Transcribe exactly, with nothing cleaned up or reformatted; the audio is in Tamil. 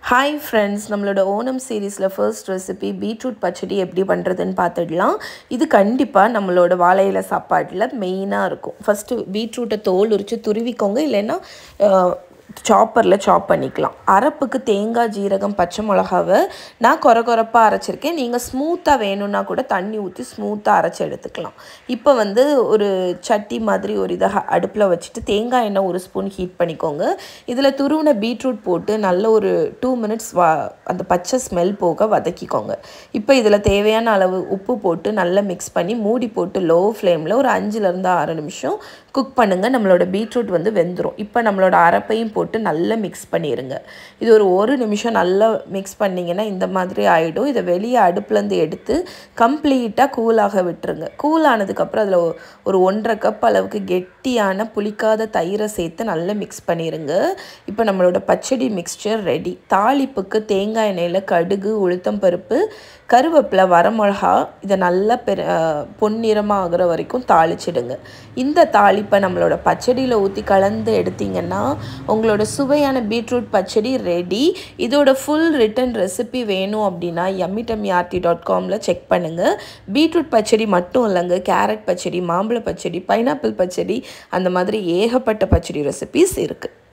Hi friends, நம்மளோட ஓணம் சீரிஸ்ல ஃபர்ஸ்ட் ரெசிபி பீட்ரூட் பச்சடி எப்படி பண்றதுன்னு பார்த்துடலாம். இது கண்டிப்பா நம்மளோட வாழை இலை சாப்பாட்டுல மெயினா இருக்கும். ஃபர்ஸ்ட் பீட்ரூட்டை தோல் உரிச்சு துருவிக்கோங்க, இல்லைன்னா சாப்பர்ல சாப் பண்ணிக்கலாம். அரப்புக்கு தேங்காய், ஜீரகம், பச்சை மிளகாவை நான் கொர கொரப்பா அரைச்சிருக்கேன். நீங்கள் ஸ்மூத்தாக வேணும்னா கூட தண்ணி ஊற்றி ஸ்மூத்தாக அரைச்சி எடுத்துக்கலாம். இப்போ வந்து ஒரு சட்டி மாதிரி ஒரு இதை அடுப்பில் வச்சுட்டு தேங்காய் எண்ணெய் ஒரு ஸ்பூன் ஹீட் பண்ணிக்கோங்க. இதில் துருவின பீட்ரூட் போட்டு நல்ல ஒரு டூ மினிட்ஸ் வா அந்த பச்சை ஸ்மெல் போக வதக்கிக்கோங்க. இப்போ இதில் தேவையான அளவு உப்பு போட்டு நல்லா மிக்ஸ் பண்ணி மூடி போட்டு லோ ஃப்ளேமில் ஒரு அஞ்சுலேருந்து ஆறு நிமிஷம் குக் பண்ணுங்கள். நம்மளோட பீட்ரூட் வந்து வெந்துடும். இப்போ நம்மளோட அரப்பையும் போட்டு நல்லா மிக்ஸ் பண்ணிடுங்க. இது ஒரு ஒரு நிமிஷம் நல்லா மிக்ஸ் பண்ணிங்கன்னா இந்த மாதிரி ஆகிடும். இதை வெளியே அடுப்புலேருந்து எடுத்து கம்ப்ளீட்டாக கூலாக விட்டுருங்க. கூல் ஆனதுக்கப்புறம் அதில் ஒரு ஒன்றரை கப் அளவுக்கு கெட்டியான புளிக்காத தயிரை சேர்த்து நல்லா மிக்ஸ் பண்ணிடுங்க. இப்போ நம்மளோட பச்சடி மிக்ஸ்சர் ரெடி. தாளிப்புக்கு தேங்காய் எண்ணெயில் கடுகு, உளுத்தம் பருப்பு, கருவேப்பிலை, வரமிளகா இதை நல்லா பெரு பொன்னிறமாக ஆகிற வரைக்கும் தாளிச்சிடுங்க. இந்த தாளிப்பை நம்மளோட பச்சடியில் ஊற்றி கலந்து எடுத்திங்கன்னா உங்களோட சுவையான பீட்ரூட் பச்சடி ரெடி. இதோட ஃபுல் ரிட்டன் ரெசிபி வேணும் அப்படின்னா யம்மி டம்மி ஆர்த்தி டாட் காமில் செக் பண்ணுங்கள். பீட்ரூட் பச்சடி மட்டும் இல்லைங்க, கேரட் பச்சடி, மாம்பழ பச்சடி, பைனாப்பிள் பச்சடி, அந்த மாதிரி ஏகப்பட்ட பச்சடி ரெசிபிஸ் இருக்குது.